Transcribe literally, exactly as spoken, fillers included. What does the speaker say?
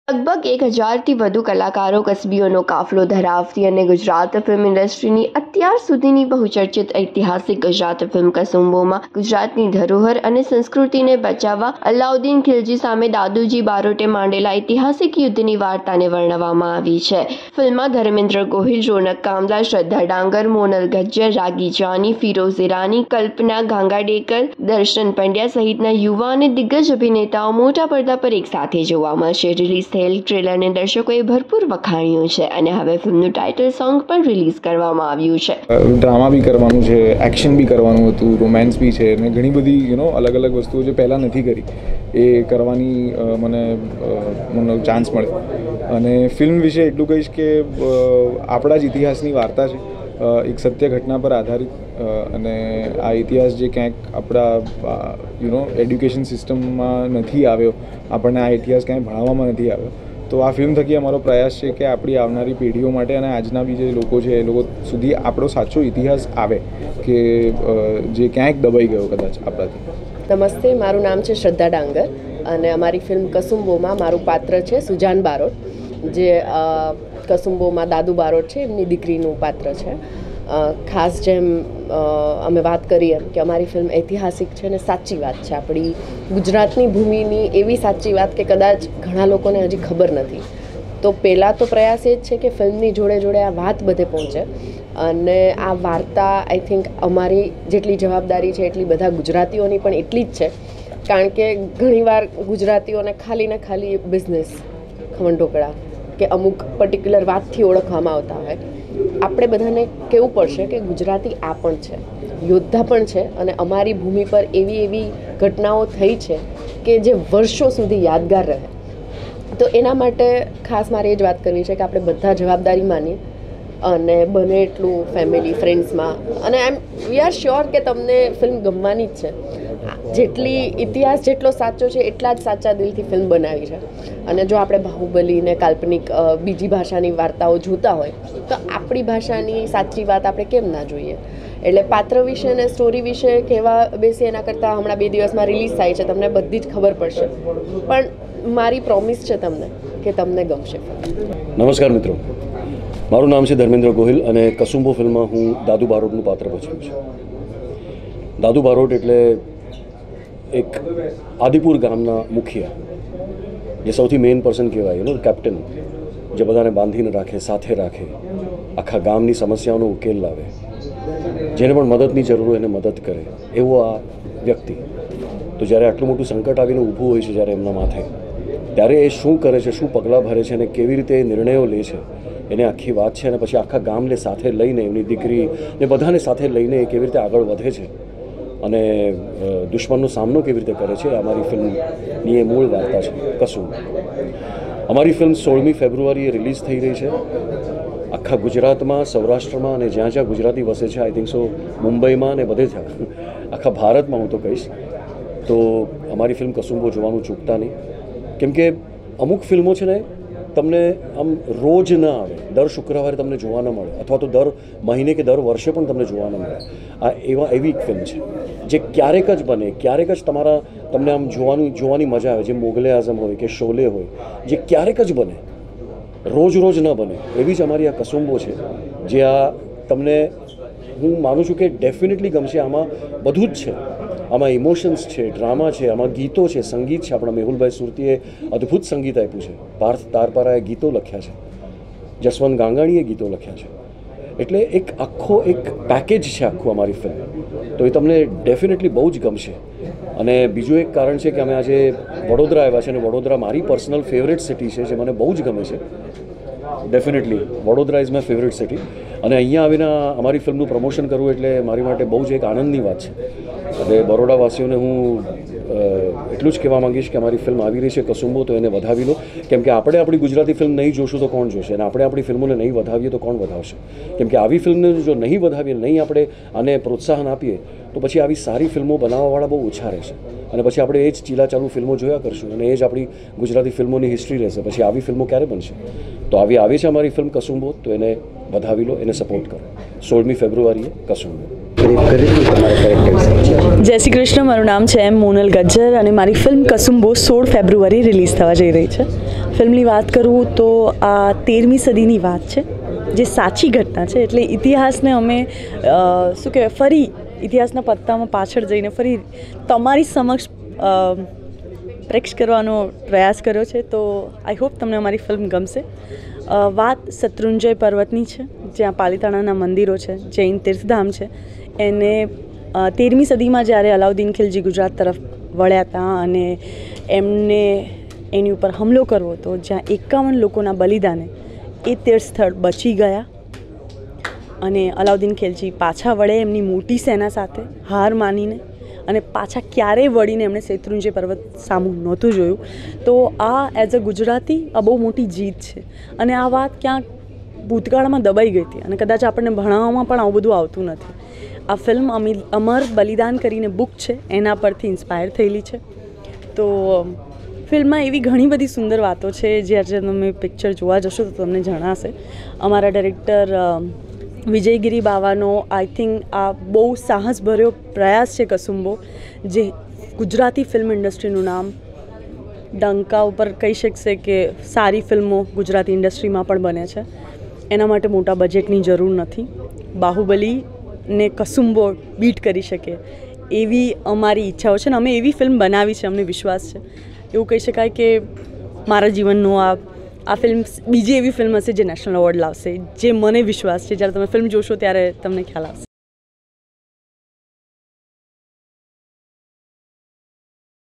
લગભગ એક હજારથી વધુ કલાકારો કસબીઓનો કાફલો ધરાવતી અને ગુજરાત ફિલ્મ ઇન્ડસ્ટ્રીની અત્યાર સુધીની બહુચર્ચિત ઐતિહાસિક ગુજરાત ફિલ્મ કસુંબોમાં ગુજરાતની ધરોહર અને સંસ્કૃતિને બચાવવા અલાઉદ્દીન ખિલજી સામે દાદુજી બારોટે માંડેલા ઐતિહાસિક યુદ્ધની વાર્તાને વર્ણવવામાં આવી છે. ફિલ્મમાં ધર્મેન્દ્ર ગોહિલ, રોનક કામલા, શ્રદ્ધા ડાંગર, મોનલ ગજ્જર, રાગી જાની, ફિરોઝ ઈરાની, કલ્પના ગાંગાડેકર, દર્શન પંડ્યા સહિતના યુવા અને દિગ્ગજ અભિનેતાઓ મોટા પડદા પર એક સાથે જોવા મળશે. રિલીઝ ટ્રેલરને દર્શકોએ ભરપૂર વખાણ્યું છે અને હવે ફિલ્મનું ટાઇટલ સોંગ પણ રિલીઝ કરવામાં આવ્યું છે. ડ્રામા બી કરવાનું છે, એક્શન બી કરવાનું હતું, રોમાન્સ બી છે અને ઘણી બધી યુ નો અલગ અલગ વસ્તુઓ જે પહેલાં નથી કરી એ કરવાની મને મને ચાન્સ મળ્યો. અને ફિલ્મ વિશે એટલું કહીશ કે આપણા જ ઇતિહાસની વાર્તા છે, એક સત્ય ઘટના પર આધારિત. અને આ ઇતિહાસ જે ક્યાંક આપણા યુ નો એડ્યુકેશન સિસ્ટમમાં નથી આવ્યો, આપણને આ ઇતિહાસ ક્યાંય ભણાવવામાં નથી આવ્યો, તો આ ફિલ્મ થકી અમારો પ્રયાસ છે કે આપણી આવનારી પેઢીઓ માટે અને આજના બી જે લોકો છે એ લોકો સુધી આપણો સાચો ઇતિહાસ આવે કે જે ક્યાંક દબાઈ ગયો કદાચ આપણાથી. નમસ્તે, મારું નામ છે શ્રદ્ધા ડાંગર અને અમારી ફિલ્મ કસુંબોમાં મારું પાત્ર છે સુજાન બારોટ, જે કસુંબોમાં દાદુ બારોટ છે એમની દીકરીનું પાત્ર છે. ખાસ જેમ અમે વાત કરીએ કે અમારી ફિલ્મ ઐતિહાસિક છે અને સાચી વાત છે, આપણી ગુજરાતની ભૂમિની એવી સાચી વાત કે કદાચ ઘણા લોકોને હજી ખબર નથી. તો પહેલાં તો પ્રયાસ એ જ છે કે ફિલ્મની જોડે જોડે આ વાત બધે પહોંચે અને આ વાર્તા આઈ થિંક અમારી જેટલી જવાબદારી છે એટલી બધા ગુજરાતીઓની પણ એટલી જ છે, કારણ કે ઘણીવાર ગુજરાતીઓને ખાલી ને ખાલી બિઝનેસ, ખમણ ઢોકળા કે અમુક પર્ટિક્યુલર વાતથી ઓળખવામાં આવતા હોય. આપણે બધાને કહેવું પડશે કે ગુજરાતી આ પણ છે, યોદ્ધા પણ છે અને અમારી ભૂમિ પર એવી એવી ઘટનાઓ થઈ છે કે જે વર્ષો સુધી યાદગાર રહે. તો એના માટે ખાસ મારે એ જ વાત કરવી છે કે આપણે બધા જવાબદારી માની અને બને એટલું ફેમિલી ફ્રેન્ડ્સમાં, અને આઈ એમ વી આર શ્યોર કે તમને ફિલ્મ ગમવાની જ છે. જેટલી ઇતિહાસ જેટલો સાચો છે એટલા જ સાચા દિલથી ફિલ્મ બનાવી છે. અને જો આપણે બાહુબલી ને કાલ્પનિક બીજી ભાષાની વાર્તાઓ જોતા હોય તો આપણી ભાષાની સાચી વાત આપણે કેમ ના જોઈએ. એટલે પાત્ર વિશે અને સ્ટોરી વિશે કહેવા બેસી એના કરતાં હમણાં બે દિવસમાં રિલીઝ થાય છે, તમને બધી જ ખબર પડશે. પણ મારી પ્રોમિસ છે તમને કે તમને ગમશે. નમસ્કાર મિત્રો, મારું નામ છે ધર્મેન્દ્ર ગોહિલ અને કસુંબો ફિલ્મમાં હું દાદુ બારોટનું પાત્ર ભજવ્યું છે. દાદુ બારોટ એટલે એક આદિપુર ગામના મુખિયા, જે સૌથી મેઇન પર્સન કહેવાય, યુ નો કેપ્ટન, જે બધાને બાંધીને રાખે, સાથે રાખે, આખા ગામની સમસ્યાઓનો ઉકેલ લાવે, જેને પણ મદદની જરૂર હોય એને મદદ કરે, એવો આ વ્યક્તિ. તો જ્યારે આટલું મોટું સંકટ આવીને ઊભું હોય છે જ્યારે એમના માથે, ત્યારે એ શું કરે છે, શું પગલાં ભરે છે અને કેવી રીતે એ નિર્ણયો લે છે, એને આખી વાત છે. અને પછી આખા ગામને સાથે લઈને, એમની દીકરી ને બધાને સાથે લઈને એ કેવી રીતે આગળ વધે છે અને દુશ્મનનો સામનો કેવી રીતે કરે છે, અમારી ફિલ્મની એ મૂળ વાર્તા છે કસુંબ. અમારી ફિલ્મ સોળમી ફેબ્રુઆરીએ રિલીઝ થઈ રહી છે આખા ગુજરાતમાં, સૌરાષ્ટ્રમાં અને જ્યાં જ્યાં ગુજરાતી વસે છે, આઈ થિંક સો મુંબઈમાં ને બધે થયા, આખા ભારતમાં હું તો કહીશ. તો અમારી ફિલ્મ કસુંબો જોવાનું ચૂકતા નહીં, કેમ કે અમુક ફિલ્મો છે ને તમને આમ રોજ ના આવે, દર શુક્રવારે તમને જોવા ન મળે, અથવા તો દર મહિને કે દર વર્ષે પણ તમને જોવા ન મળે. આ એવા એવી એક ફિલ્મ છે જે ક્યારેક જ બને, ક્યારેક જ તમારા તમને આમ જોવાનું જોવાની મજા આવે, જે મોગલે આઝમ હોય કે શોલે હોય, જે ક્યારેક જ બને, રોજ રોજ ન બને. એવી જ અમારી આ કસુંબો છે, જે આ તમને હું માનું છું કે ડેફિનેટલી ગમશે. આમાં બધું જ છે, આમાં ઇમોશન્સ છે, ડ્રામા છે, આમાં ગીતો છે, સંગીત છે. આપણા મેહુલભાઈ સુરતીએ અદ્ભુત સંગીત આપ્યું છે, પાર્થ તારપારાએ ગીતો લખ્યા છે, જસવંત ગાંગાણીએ ગીતો લખ્યા છે. એટલે એક આખો એક પેકેજ છે આખું અમારી ફિલ્મ. તો એ તમને ડેફિનેટલી બહુ જ ગમશે. અને બીજું એક કારણ છે કે અમે આજે વડોદરા આવ્યા છે અને વડોદરા મારી પર્સનલ ફેવરેટ સિટી છે, જે મને બહુ જ ગમે છે. Definitely Vadodara is my favourite city. અને અહીંયા આવીને અમારી ફિલ્મનું પ્રમોશન કરવું એટલે મારી માટે બહુ જ એક આનંદની વાત છે. એટલે બરોડાવાસીઓને હું એટલું જ કહેવા માંગીશ કે અમારી ફિલ્મ આવી રહી છે કસુંબો, તો એને વધાવી લો. કેમ કે આપણે આપણી ગુજરાતી ફિલ્મ નહીં જોશું તો કોણ જોશે, અને આપણે આપણી ફિલ્મોને નહીં વધાવીએ તો કોણ વધાવશે. કેમ કે આવી ફિલ્મને જો નહીં વધાવીએ, નહીં આપણે આને પ્રોત્સાહન આપીએ, તો પછી આવી સારી ફિલ્મો બનાવવાવાળા બહુ ઓછા રહેશે. અને પછી આપણે એ જ ચીલા ચાલુ ફિલ્મો જોયા કરશું અને એ જ આપણી ગુજરાતી ફિલ્મોની હિસ્ટ્રી રહેશે. પછી આવી ફિલ્મો ક્યારે બનશે? તો આવી આવી છે અમારી ફિલ્મ કસુંબો, તો એને વધાવી લો, એને સપોર્ટ કરો. સોળમી ફેબ્રુઆરીએ કસુંબો. જય શ્રી કૃષ્ણ, મારું નામ છે એમ મોનલ ગજ્જર અને મારી ફિલ્મ કસુંબો સોળ ફેબ્રુઆરી રિલીઝ થવા જઈ રહી છે. ફિલ્મની વાત કરું તો આ તેરમી સદીની વાત છે, જે સાચી ઘટના છે. એટલે ઇતિહાસને અમે શું કહેવાય ફરી ઇતિહાસના પત્તામાં પાછળ જઈને ફરી તમારી સમક્ષ પ્રેક્ષ કરવાનો પ્રયાસ કર્યો છે. તો આઈ હોપ તમને અમારી ફિલ્મ ગમશે. વાત શત્રુંજય પર્વતની છે, જ્યાં પાલિતાણાના મંદિરો છે, જૈન તીર્થધામ છે. એને તેરમી સદીમાં જ્યારે અલાઉદ્દીન ખિલજી ગુજરાત તરફ વળ્યા હતા અને એમને એની ઉપર હુમલો કરવો હતો, જ્યાં એકાવન લોકોના બલિદાને એ તીર્થ સ્થળ બચી ગયા અને અલાઉદ્દીન ખિલજી પાછા વળે એમની મોટી સેના સાથે હાર માનીને, અને પાછા ક્યારેય વળીને એમણે શેત્રુંજય પર્વત સામું નહોતું જોયું. તો આ એઝ અ ગુજરાતી આ બહુ મોટી જીત છે. અને આ વાત ક્યાંક ભૂતકાળમાં દબાઈ ગઈ હતી અને કદાચ આપણને ભણાવવામાં પણ આવું બધું આવતું નથી. આ ફિલ્મ અમી અમર બલિદાન કરીને બુક છે, એના પરથી ઇન્સ્પાયર થયેલી છે. તો ફિલ્મમાં એવી ઘણી બધી સુંદર વાતો છે, જ્યારે તમે પિક્ચર જોવા જશો તો તમને જણાશે. અમારા ડાયરેક્ટર વિજયગીરી બાવાનો આઈ થિંક આ બહુ સાહસભર્યો પ્રયાસ છે કસુંબો, જે ગુજરાતી ફિલ્મ ઇન્ડસ્ટ્રીનું નામ ડંકા ઉપર કહી શકશે કે સારી ફિલ્મો ગુજરાતી ઇન્ડસ્ટ્રીમાં પણ બને છે. એના માટે મોટા બજેટની જરૂર નથી. બાહુબલીને કસુંબો બીટ કરી શકે એવી અમારી ઈચ્છાઓ છે, અને અમે એવી ફિલ્મ બનાવી છે, અમને વિશ્વાસ છે. એવું કહી શકાય કે મારા જીવનનો આ આ ફિલ્મ બીજી એવી ફિલ્મ હશે જે નેશનલ એવોર્ડ લાવશે, જે મને વિશ્વાસ છે. જ્યારે તમે ફિલ્મ જોશો ત્યારે તમને ખ્યાલ આવશે.